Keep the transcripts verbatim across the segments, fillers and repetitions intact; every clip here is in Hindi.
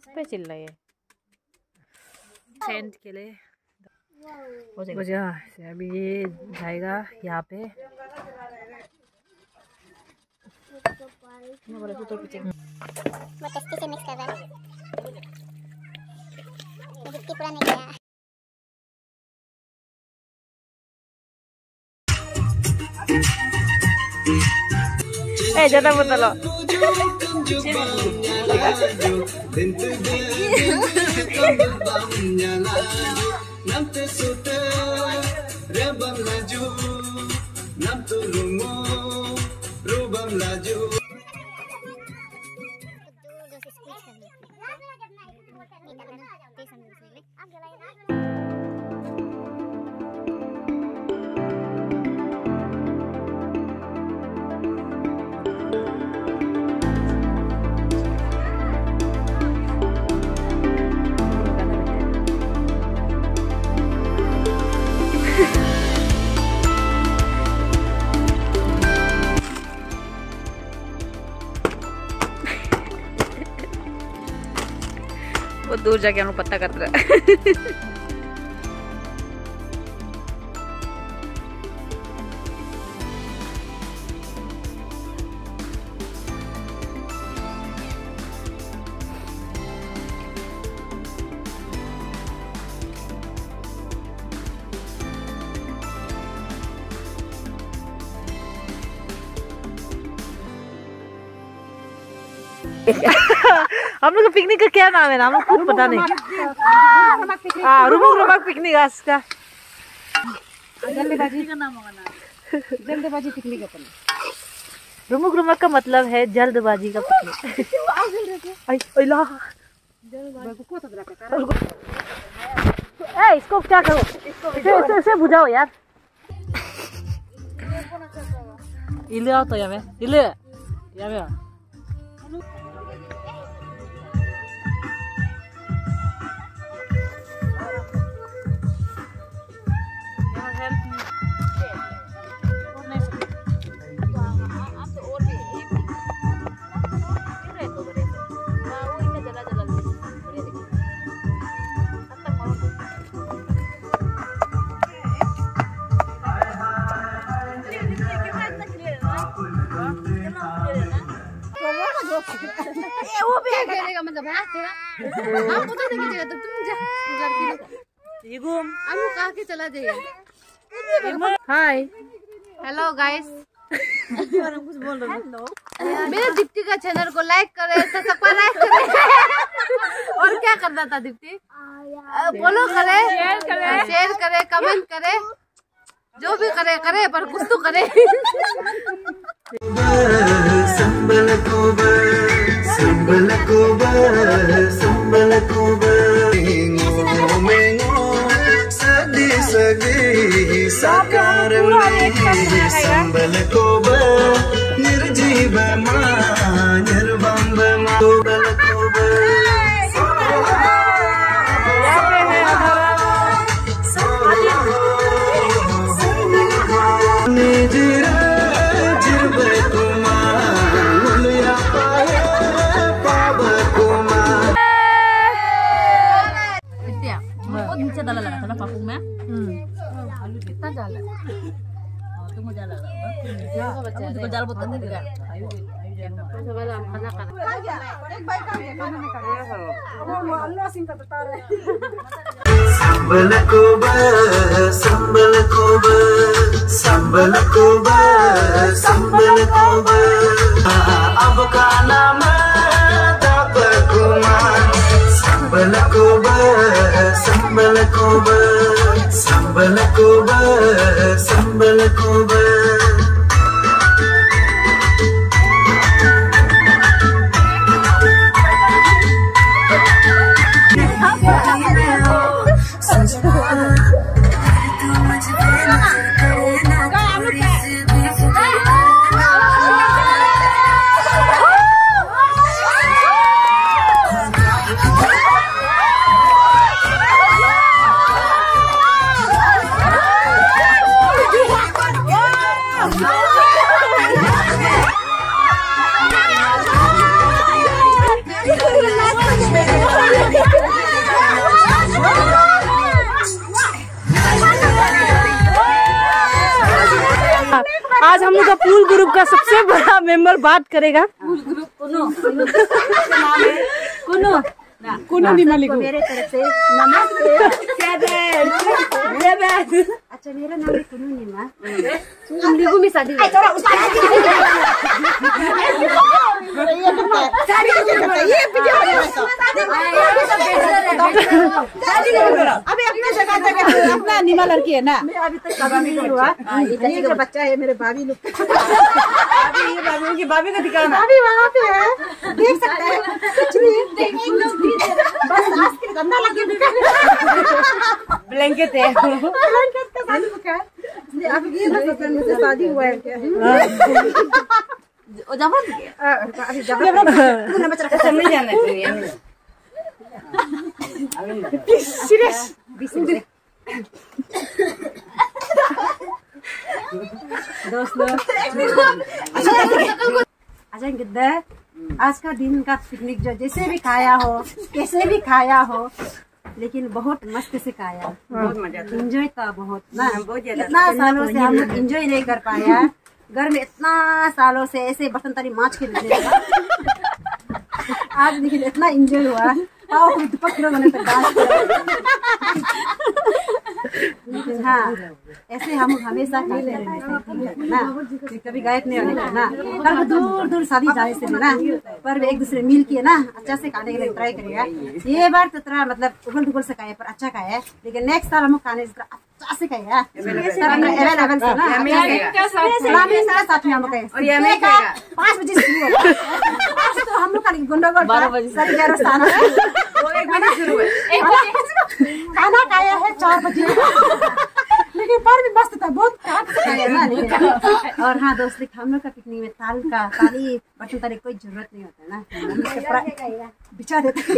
इस पे चिल्ला है सेंट के लिए मुझे अभी ये जाएगा यहाँ पे। मैं टेस्टी से मिक्स कर रहा हूँ, पूरा नहीं किया। Eh, jangan betul loh. बहुत दूर जाके हम लोग पत्ता काट रहे हैं। हम लोग का पिकनिक का क्या नाम है? नाम खुद पता नहीं। हाँ, रुमक रुमक पिकनिक आज का। जल्दबाजी का नाम होगा ना, जल्दबाजी पिकनिक अपन। रुमक रुमक का मतलब है जल्दबाजी का पिकनिक। ए, इसको क्या करो? इसे इसे बुझाओ यार। इले आओ तो यार, इले यार। वो भी करेगा मतलब है तेरा। हम तो नहीं कीजिएगा तो तुम जा लड़की ये घूम हम कहा के चला जाइए। हाय हेलो गाइस, कुछ बोल रहे हो। मेरे दीप्ति का चैनल को लाइक करे, सब्सक्राइब करे और क्या करना था दीप्ति? फॉलो करे, शेयर करे, शेयर करे, कमेंट करे, जो भी करे करे पर कुछ तो करे। संबल कोबा संबल कोबा संबल कोबा मेंगो मेंगो सदी सदी साकार में संबल कोबा निर्जीव मा निर्बंब मा संबल कोबा नीचे डाला लगा था ना पापू में। हम्म कितना डाला? हां तुम डाला लगा बच्चा है, डाल बोतल दे दे। तो वाला खाना खाना एक बाइक का खाना में कर रहा है वो अल्लाह सिंह का बता रहे। संबल कोबा संबल कोबा संबल कोबा संबल कोबा अब का नाम तब कुमार संबल कोबा संबल कोबा संबल कोबा संबल कोबा। Wow! आज हम लोग का पूल ग्रुप का सबसे बड़ा मेंबर बात करेगा। पूल ग्रुप कुनो कुनो कुनो निमालिको मेरे तरफ से नमस्ते। अच्छा मेरा नाम है कुनो निमा। तुम लिगू में शादी ये अभी अपने जगह जगह अपना निमा लड़की है ना। मैं अभी तक कभी नहीं हुआ। ये जो बच्चा है मेरे भाभी लोग। अभी ये भाभी की भाभी का दिखाना। भाभी वहाँ पे है, देख सकते हैं। कुछ नहीं बस आज के गंदा लगे ब्लैंकेट है। ब्लैंकेट का शादी का है। अब ये तो मुझे शादी हुआ है क्या? ओ जबरदस्त है। अभी जबरदस्त तूने बच्चा सब नहीं जाना है। सीरियस दोस्तों अच्छा गिद्दर आज का दिन का पिकनिक जो जैसे भी खाया हो कैसे भी खाया हो लेकिन बहुत मस्त से खाया। बहुत मजा आता है। इंजॉय था बहुत ना। बहुत ज्यादा। इतना सालों से हम लोग इंजॉय नहीं कर पाया। घर में इतना सालों से ऐसे बर्तन तारी माछ के लिए आज लेकिन इतना इंजॉय हुआ। पाव को दुपक किलो बने तक डांस लेकिन हाँ ऐसे हम हमेशा खाते रहते ना, कभी गायब नहीं होने का ना। कल दूर दूर शादी जाने से ना पर एक दूसरे मिल के ना अच्छा से खाने के लिए ट्राई करेगा। ये बार तो थोड़ा मतलब उगल दुगल से खाए पर अच्छा खाया, लेकिन नेक्स्ट साल हम खाने अच्छा से खाएगा अवेलेबल से ना साथ में हम खाए पाँच बजे तो हम लोग गुंडागढ़ बारह बजे ग्यारह शुरू खाना खाया है चार बजे लेकिन पर भी मस्त था बहुत खाया ना। और हाँ दोस्त हम लोग का पिकनिक में थाल का थाली बर्तन तारी कोई जरूरत नहीं होता ना, बिछा देते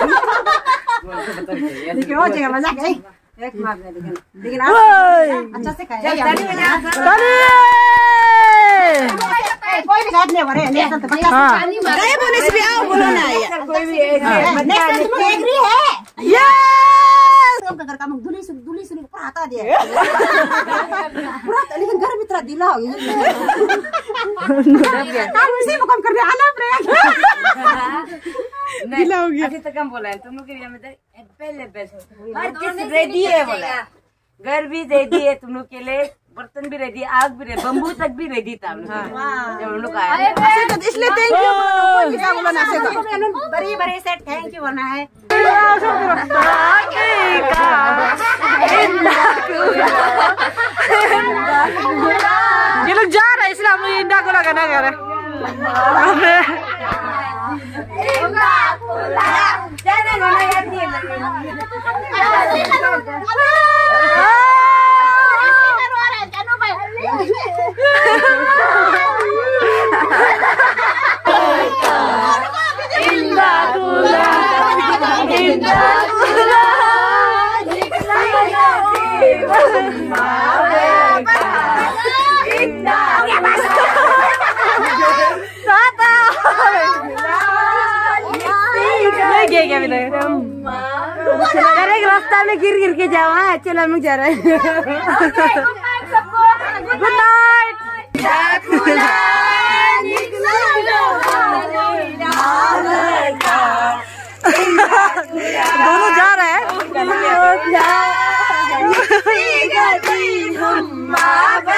लेकिन वो जगह मजा गई एक मार लेकिन लेकिन अच्छा से खाया। कोई भी गाइड नहीं हो रहे नेक्स्ट तो बच्चा नहीं बोले से भी आओ बोलो ना यार कोई भी नेक्स्ट तो एग्री है यस तुम घर का मुख दुली सुन दुली सुन पूरा हटा दिया पूरा लेकिन घर में तेरा दिला हो गया काम उसी को कम कर दिया आना पड़ेगा दिला हो गया। अभी तक हम बोला है तुम लोग के लिए मतलब अवेलेबल हर चीज रेडी है बोला। घर भी रेडी है तुम लोग के लिए, बर्तन भी रेडी, आग भी रेडी, बम्बू तक भी रेडी था हम लोग जब हम लोग आए। इसलिए थैंक यू बड़ी बड़ी से थैंक यू बोलना है। ये लोग जा रहे हैं इसलिए हम लोग इंडा को लगाना कर रहे रास्ता में गिर गिर के जाओ। हाँ चलो हम लोग जा रहे हैं। Good night. दोनों जा रहे हैं।